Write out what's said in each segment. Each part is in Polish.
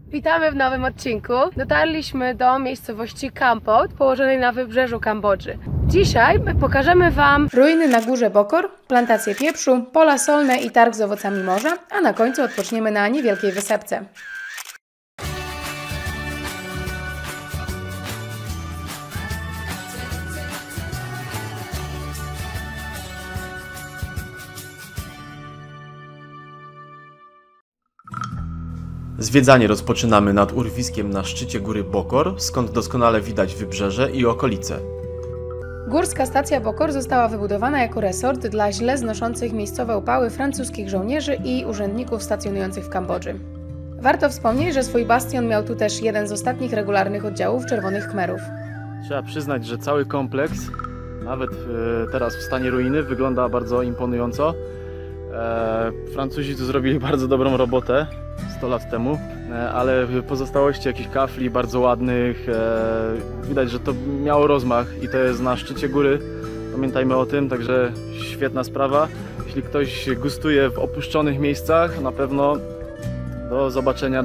Witamy w nowym odcinku. Dotarliśmy do miejscowości Kampot, położonej na wybrzeżu Kambodży. Dzisiaj pokażemy Wam ruiny na górze Bokor, plantacje pieprzu, pola solne i targ z owocami morza, a na końcu odpoczniemy na niewielkiej wysepce. Zwiedzanie rozpoczynamy nad urwiskiem na szczycie góry Bokor, skąd doskonale widać wybrzeże i okolice. Górska stacja Bokor została wybudowana jako resort dla źle znoszących miejscowe upały francuskich żołnierzy i urzędników stacjonujących w Kambodży. Warto wspomnieć, że swój bastion miał tu też jeden z ostatnich regularnych oddziałów Czerwonych Khmerów. Trzeba przyznać, że cały kompleks, nawet teraz w stanie ruiny, wygląda bardzo imponująco. Francuzi tu zrobili bardzo dobrą robotę 100 lat temu, ale pozostałości jakichś kafli bardzo ładnych, widać, że to miało rozmach i to jest na szczycie góry, pamiętajmy o tym, także świetna sprawa. Jeśli ktoś gustuje w opuszczonych miejscach, na pewno do zobaczenia.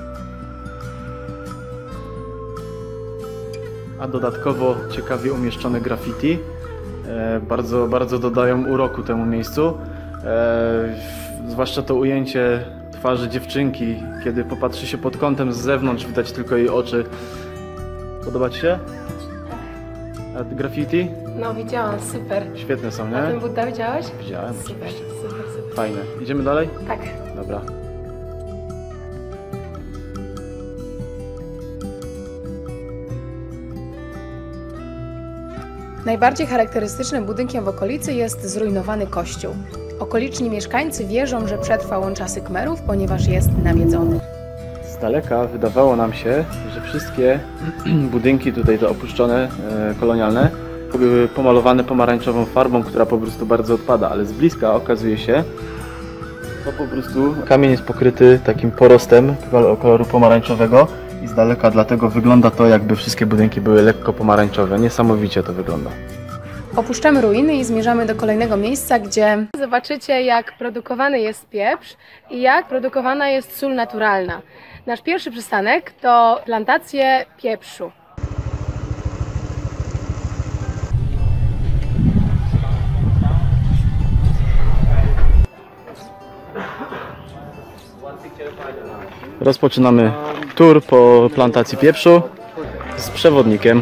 A dodatkowo ciekawie umieszczone graffiti, bardzo dodają uroku temu miejscu. Zwłaszcza to ujęcie twarzy dziewczynki, kiedy popatrzy się pod kątem z zewnątrz, widać tylko jej oczy. Podoba Ci się? A graffiti? No widziałam, super. Świetne są, nie? A ten Budda widziałeś? Widziałem, super, oczywiście. super. Fajne. Idziemy dalej? Tak. Dobra. Najbardziej charakterystycznym budynkiem w okolicy jest zrujnowany kościół. Okoliczni mieszkańcy wierzą, że przetrwał on czasy Khmerów, ponieważ jest nawiedzony. Z daleka wydawało nam się, że wszystkie budynki tutaj te opuszczone, kolonialne, były pomalowane pomarańczową farbą, która po prostu bardzo odpada, ale z bliska okazuje się, to po prostu kamień jest pokryty takim porostem koloru pomarańczowego i z daleka dlatego wygląda to, jakby wszystkie budynki były lekko pomarańczowe. Niesamowicie to wygląda. Opuszczamy ruiny i zmierzamy do kolejnego miejsca, gdzie zobaczycie, jak produkowany jest pieprz i jak produkowana jest sól naturalna. Nasz pierwszy przystanek to plantacje pieprzu. Rozpoczynamy tour po plantacji pieprzu z przewodnikiem.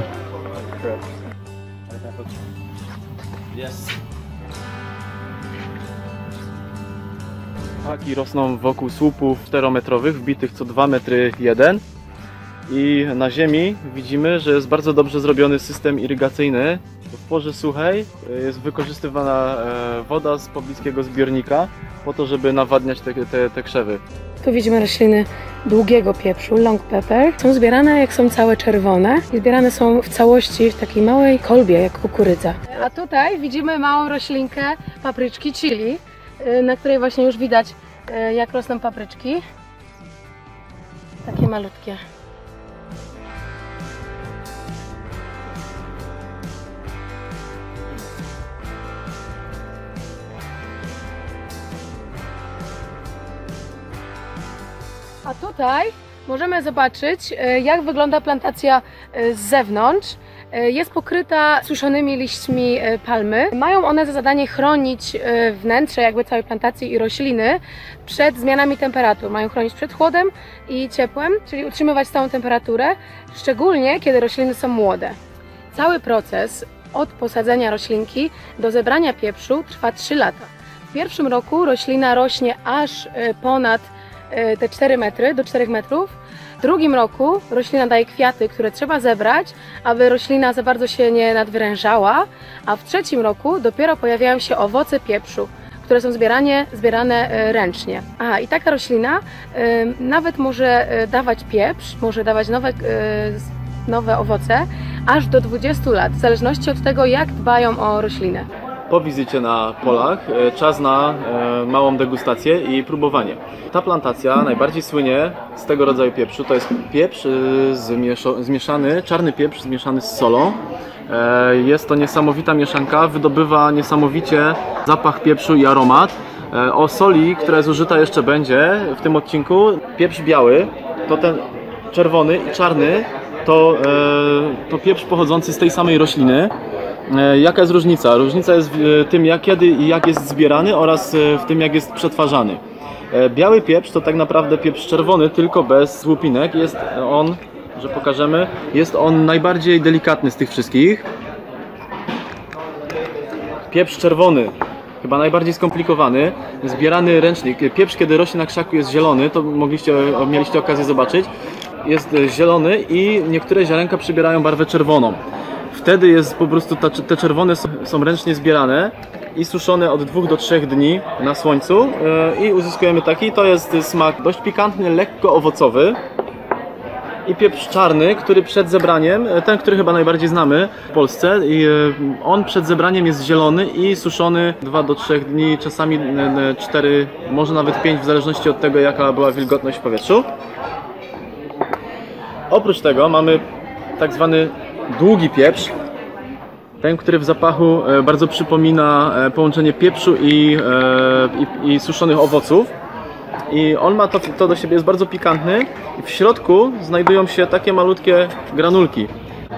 Paki rosną wokół słupów 4-metrowych, wbitych co 2 metry jeden. I na ziemi widzimy, że jest bardzo dobrze zrobiony system irygacyjny. W porze suchej jest wykorzystywana woda z pobliskiego zbiornika po to, żeby nawadniać te krzewy. Tu widzimy rośliny długiego pieprzu, long pepper. Są zbierane jak są całe czerwone i zbierane są w całości w takiej małej kolbie jak kukurydza. A tutaj widzimy małą roślinkę papryczki chili, na której właśnie już widać jak rosną papryczki. Takie malutkie. A tutaj możemy zobaczyć, jak wygląda plantacja z zewnątrz. Jest pokryta suszonymi liśćmi palmy. Mają one za zadanie chronić wnętrze jakby całej plantacji i rośliny przed zmianami temperatur. Mają chronić przed chłodem i ciepłem, czyli utrzymywać stałą temperaturę, szczególnie kiedy rośliny są młode. Cały proces od posadzenia roślinki do zebrania pieprzu trwa 3 lata. W pierwszym roku roślina rośnie aż ponad te 4 metry, do 4 metrów. W drugim roku roślina daje kwiaty, które trzeba zebrać, aby roślina za bardzo się nie nadwyrężała, a w trzecim roku dopiero pojawiają się owoce pieprzu, które są zbierane ręcznie. I taka roślina nawet może dawać pieprz, może dawać nowe owoce aż do 20 lat, w zależności od tego, jak dbają o roślinę. Po wizycie na polach czas na małą degustację i próbowanie. Ta plantacja najbardziej słynie z tego rodzaju pieprzu. To jest pieprz zmieszany, czarny pieprz zmieszany z solą. Jest to niesamowita mieszanka, wydobywa niesamowicie zapach pieprzu i aromat. O soli, która jest użyta, jeszcze będzie w tym odcinku. Pieprz biały to ten czerwony i czarny to pieprz pochodzący z tej samej rośliny. Jaka jest różnica? Różnica jest w tym, kiedy i jak jest zbierany oraz w tym, jak jest przetwarzany. Biały pieprz to tak naprawdę pieprz czerwony, tylko bez łupinek. Jest on, że pokażemy, jest on najbardziej delikatny z tych wszystkich. Pieprz czerwony, chyba najbardziej skomplikowany, zbierany ręcznie. Pieprz, kiedy rośnie na krzaku, jest zielony, to mieliście okazję zobaczyć. Jest zielony i niektóre ziarenka przybierają barwę czerwoną. Wtedy jest po prostu te czerwone są ręcznie zbierane i suszone od 2 do 3 dni na słońcu i uzyskujemy taki. To jest smak dość pikantny, lekko owocowy. I pieprz czarny, który przed zebraniem, ten, który chyba najbardziej znamy w Polsce, i on przed zebraniem jest zielony i suszony 2 do 3 dni, czasami 4, może nawet 5, w zależności od tego, jaka była wilgotność w powietrzu. Oprócz tego mamy tak zwany długi pieprz, ten, który w zapachu bardzo przypomina połączenie pieprzu i suszonych owoców. I on ma to do siebie, jest bardzo pikantny i w środku znajdują się takie malutkie granulki.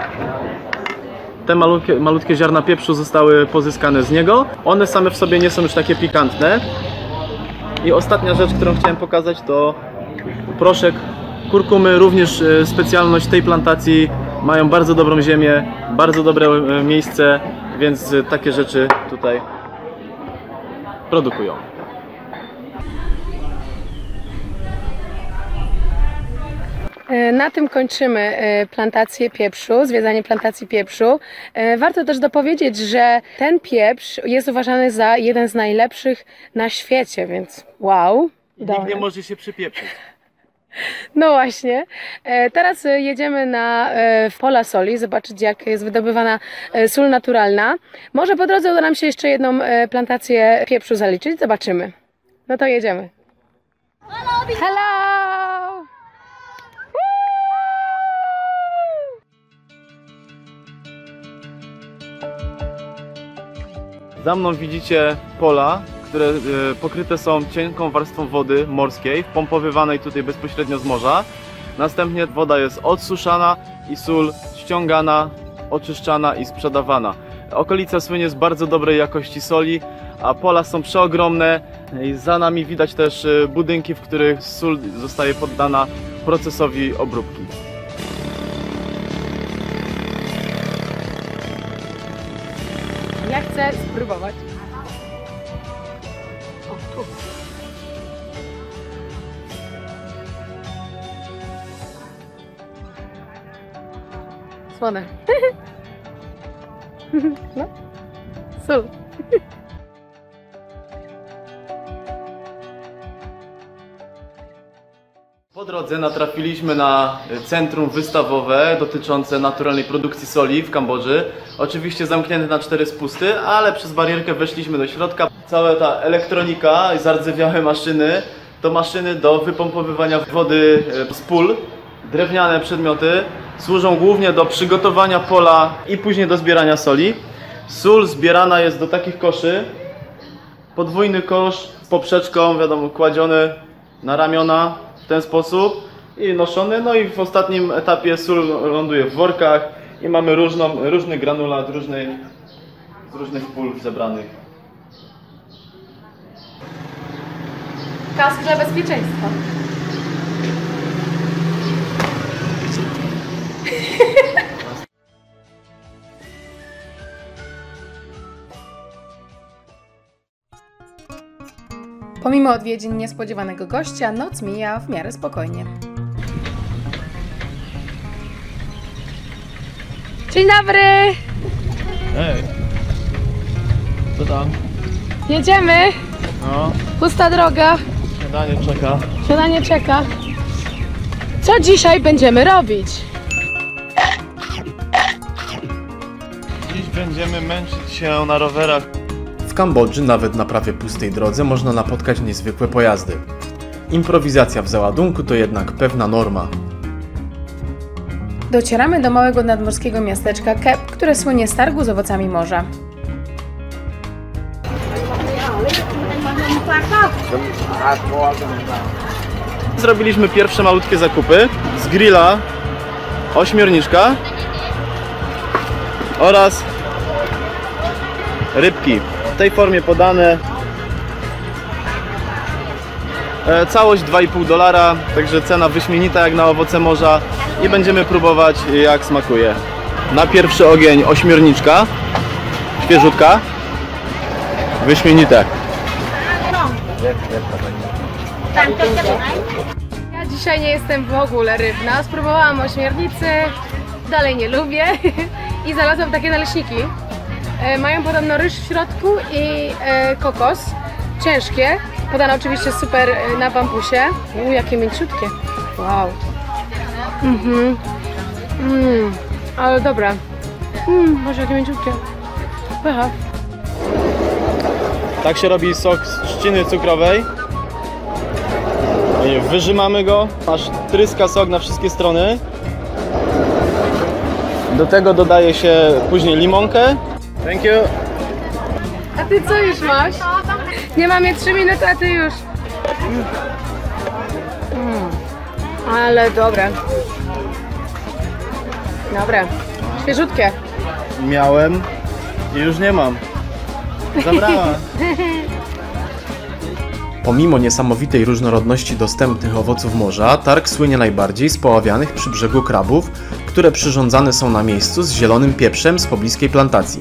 Te malutkie ziarna pieprzu zostały pozyskane z niego. One same w sobie nie są już takie pikantne. I ostatnia rzecz, którą chciałem pokazać, to proszek kurkumy, również specjalność tej plantacji. Mają bardzo dobrą ziemię, bardzo dobre miejsce, więc takie rzeczy tutaj produkują. Na tym kończymy plantację pieprzu, zwiedzanie plantacji pieprzu. Warto też dopowiedzieć, że ten pieprz jest uważany za jeden z najlepszych na świecie, więc wow. Nikt nie może się przypieprzyć. No właśnie. Teraz jedziemy na pola soli, zobaczyć, jak jest wydobywana sól naturalna. Może po drodze uda nam się jeszcze jedną plantację pieprzu zaliczyć, zobaczymy. No to jedziemy. Hello! Za mną widzicie pola, które pokryte są cienką warstwą wody morskiej, wpompowywanej tutaj bezpośrednio z morza. Następnie woda jest odsuszana i sól ściągana, oczyszczana i sprzedawana. Okolica słynie z bardzo dobrej jakości soli, a pola są przeogromne. I za nami widać też budynki, w których sól zostaje poddana procesowi obróbki. Ja chcę spróbować. O, tu. Słone. No. Sól. Po drodze natrafiliśmy na centrum wystawowe dotyczące naturalnej produkcji soli w Kambodży. Oczywiście zamknięte na 4 spusty, ale przez barierkę weszliśmy do środka. Cała ta elektronika i zardzewiałe maszyny to maszyny do wypompowywania wody z pól. Drewniane przedmioty służą głównie do przygotowania pola i później do zbierania soli. Sól zbierana jest do takich koszy. Podwójny kosz z poprzeczką, wiadomo, kładziony na ramiona w ten sposób i noszony. No i w ostatnim etapie sól ląduje w workach i mamy różny granulat z różnych pól zebranych. Kask dla bezpieczeństwa. Pomimo odwiedzin niespodziewanego gościa, noc mija w miarę spokojnie. Dzień dobry! Hej! Co tam? Jedziemy! No, Pusta droga. śniadanie czeka. Śniadanie czeka. Co dzisiaj będziemy robić? Dziś będziemy męczyć się na rowerach. W Kambodży, nawet na prawie pustej drodze, można napotkać niezwykłe pojazdy. Improwizacja w załadunku to jednak pewna norma. Docieramy do małego nadmorskiego miasteczka Kep, które słynie z targu z owocami morza. Zrobiliśmy pierwsze malutkie zakupy. Z grilla ośmiorniczka oraz rybki w tej formie podane. Całość $2,5, także cena wyśmienita jak na owoce morza i będziemy próbować jak smakuje. Na pierwszy ogień ośmiorniczka, świeżutka, wyśmienite. Ja dzisiaj nie jestem w ogóle rybna. Spróbowałam ośmiornicy, dalej nie lubię i znalazłam takie naleśniki. Mają podobno ryż w środku i kokos. Ciężkie. Podane oczywiście super na bambusie. Jakie mięciutkie. Wow. Ale dobra. Boże, jakie mięciutkie. Pycha. Tak się robi sok z trzciny cukrowej. Wyrzymamy go, aż tryska sok na wszystkie strony. Do tego dodaje się później limonkę. Thank you. A ty co już masz? Nie mamy 3 minuty, a ty już. Ale dobre. Dobre. Świeżutkie. Miałem i już nie mam. Zabrała. Pomimo niesamowitej różnorodności dostępnych owoców morza, targ słynie najbardziej z poławianych przy brzegu krabów, które przyrządzane są na miejscu z zielonym pieprzem z pobliskiej plantacji.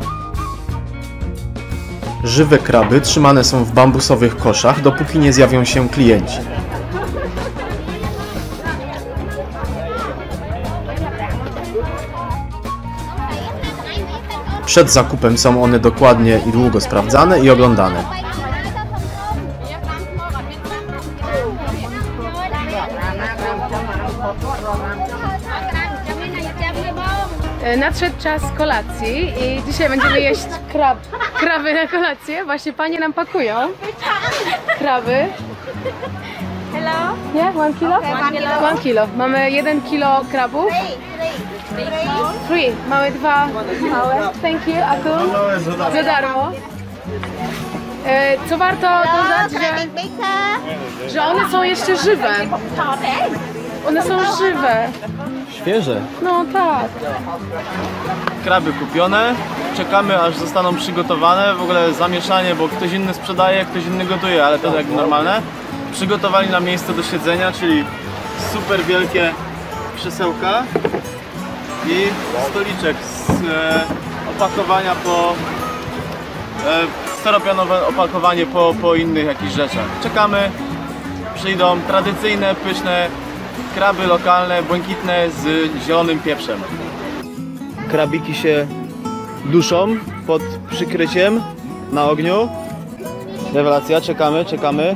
Żywe kraby trzymane są w bambusowych koszach, dopóki nie zjawią się klienci. Przed zakupem są one dokładnie i długo sprawdzane i oglądane. Nadszedł czas kolacji i dzisiaj będziemy jeść kraby na kolację. Właśnie panie nam pakują kraby. Hello. Nie? 1 kilo? 1 kilo. Mamy 1 kilo krabów. Free. Mamy 2 małe. Thank you. A tu? Za darmo. Co warto dodać, że one są jeszcze żywe. One są żywe. Świeże. No tak. Kraby kupione. Czekamy aż zostaną przygotowane. W ogóle zamieszanie, bo ktoś inny sprzedaje, ktoś inny gotuje, ale to jak normalne. Przygotowali nam miejsce do siedzenia, czyli super wielkie krzesełka i stoliczek z opakowania po styropianowe opakowanie po innych jakichś rzeczach. Czekamy, przyjdą tradycyjne, pyszne kraby lokalne, błękitne z zielonym pieprzem. Krabiki się duszą pod przykryciem na ogniu. Rewelacja, czekamy.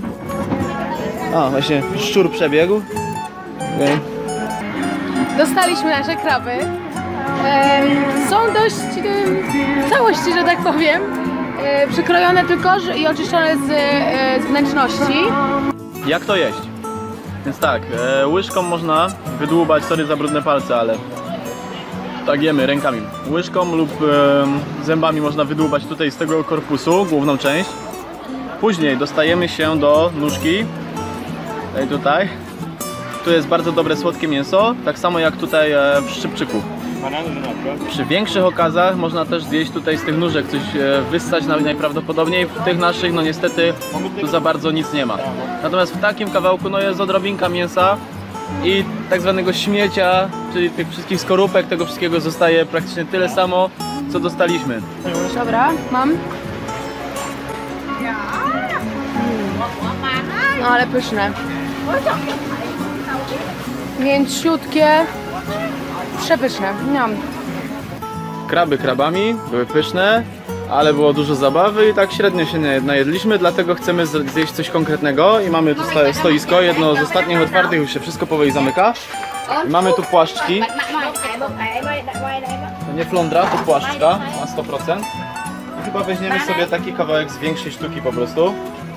A, właśnie szczur przebiegł. Okay. Dostaliśmy nasze kraby. Są dość w całości, że tak powiem, przykrojone tylko i oczyszczone z wnętrzności. Jak to jeść? Więc tak, łyżką można wydłubać, sorry za brudne palce, ale tak jemy rękami. Łyżką lub zębami można wydłubać tutaj z tego korpusu, główną część. Później dostajemy się do nóżki. Tutaj. Tu jest bardzo dobre słodkie mięso, tak samo jak tutaj w szczypczyku. Przy większych okazach można też zjeść tutaj z tych nóżek coś wyssać najprawdopodobniej. W tych naszych no niestety tu za bardzo nic nie ma. Natomiast w takim kawałku no jest odrobinka mięsa i tak zwanego śmiecia, czyli tych wszystkich skorupek, tego wszystkiego zostaje praktycznie tyle samo, co dostaliśmy. Dobra, mam. No ale pyszne. Mięciutkie. Przepyszne. Miam. Kraby krabami, były pyszne, ale było dużo zabawy i tak średnio się najedliśmy, dlatego chcemy zjeść coś konkretnego i mamy tu stoisko, jedno z ostatnich otwartych, już się wszystko powoli zamyka. I mamy tu płaszczki. To nie flądra, to płaszczka na 100%. I chyba weźmiemy sobie taki kawałek z większej sztuki po prostu.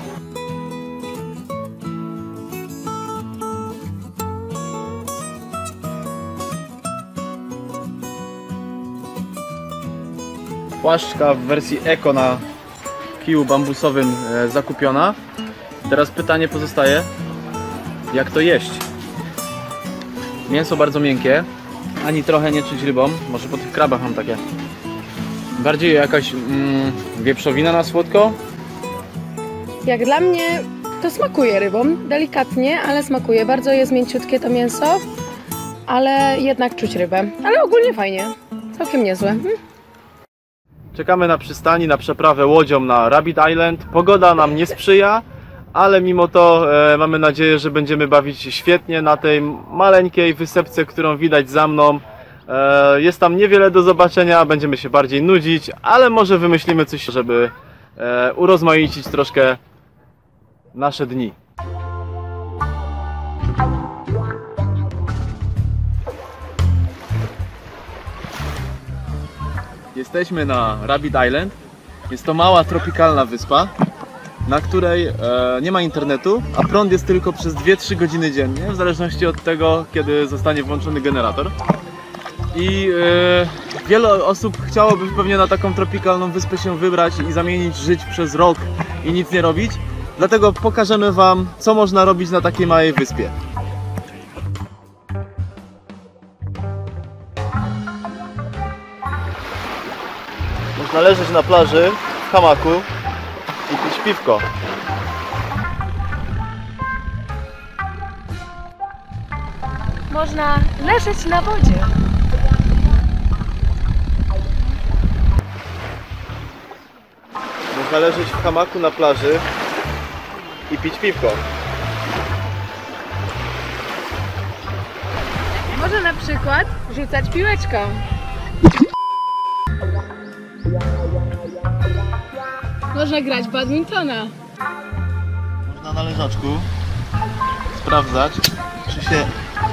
Płaszczka w wersji eko na kiju bambusowym zakupiona. Teraz pytanie pozostaje, jak to jeść. Mięso bardzo miękkie, ani trochę nie czuć rybą. Może po tych krabach mam takie. Bardziej jakaś wieprzowina na słodko. Jak dla mnie to smakuje rybą, delikatnie, ale smakuje. Bardzo jest mięciutkie to mięso, ale jednak czuć rybę. Ale ogólnie fajnie, całkiem niezłe. Czekamy na przystani, na przeprawę łodzią na Rabbit Island. Pogoda nam nie sprzyja, ale mimo to mamy nadzieję, że będziemy bawić się świetnie na tej maleńkiej wysepce, którą widać za mną. Jest tam niewiele do zobaczenia, będziemy się bardziej nudzić, ale może wymyślimy coś, żeby urozmaicić troszkę nasze dni. Jesteśmy na Rabbit Island. Jest to mała tropikalna wyspa, na której nie ma internetu, a prąd jest tylko przez 2-3 godziny dziennie, w zależności od tego, kiedy zostanie włączony generator. I wiele osób chciałoby pewnie na taką tropikalną wyspę się wybrać i zamienić żyć przez rok i nic nie robić. Dlatego pokażemy Wam, co można robić na takiej małej wyspie. Można leżeć na plaży w hamaku i pić piwko. Można leżeć na wodzie. Można leżeć w hamaku na plaży i pić piwko. Można na przykład rzucać piłeczką. Można grać w badmintona. Można na leżaczku sprawdzać, czy się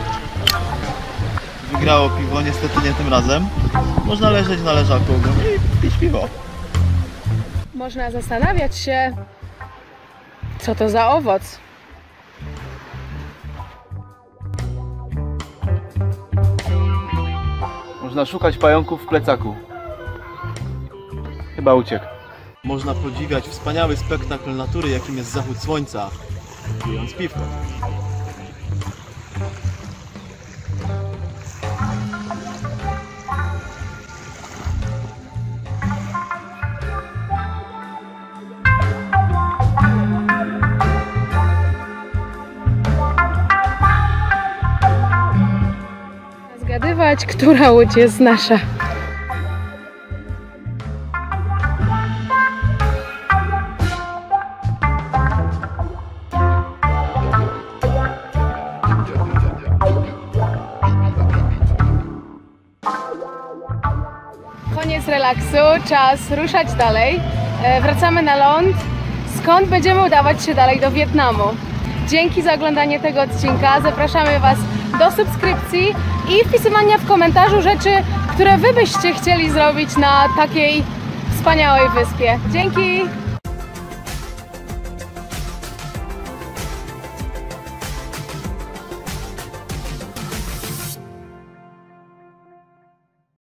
wygrało piwo. Niestety nie tym razem. Można leżeć na leżaku i pić piwo. Można zastanawiać się, co to za owoc. Można szukać pająków w plecaku. Chyba uciekł. Można podziwiać wspaniały spektakl natury, jakim jest zachód słońca, pijąc piwko. Zgadywać, która łódź jest nasza. Koniec relaksu, czas ruszać dalej. Wracamy na ląd, skąd będziemy udawać się dalej do Wietnamu. Dzięki za oglądanie tego odcinka. Zapraszamy Was do subskrypcji i wpisywania w komentarzu rzeczy, które Wy byście chcieli zrobić na takiej wspaniałej wyspie. Dzięki!